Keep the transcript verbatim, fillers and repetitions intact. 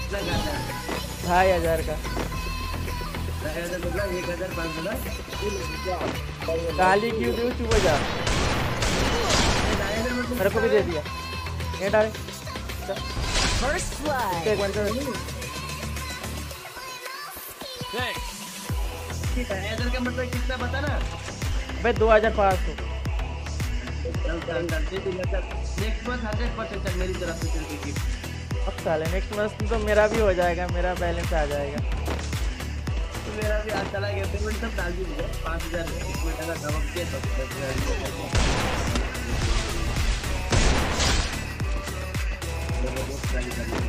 कितना गाता है? ढाई हजार का। ढाई हजार मतलब एक हजार पाँच सौ ना? गाली क्यों दूँ चुप हो जा। ढाई हजार मतलब मेरे को भी दे दिया ये डाले First blood. एक मिनट ढाई हजार का मतलब कितना बता ना? भाई दो हजार पाँच सौ। नेक्स्ट मंथ हंड्रेड परसेंट चल मेरी तरफ से चल गिफ्ट। अब साले नेक्स्ट मंथ तो मेरा भी हो जाएगा, मेरा बैलेंस आ जाएगा। तो मेरा भी आज चला गया पेमेंट सब डाल दीजिए पाँच हजार एक मिनट का कम किया तो दस हजार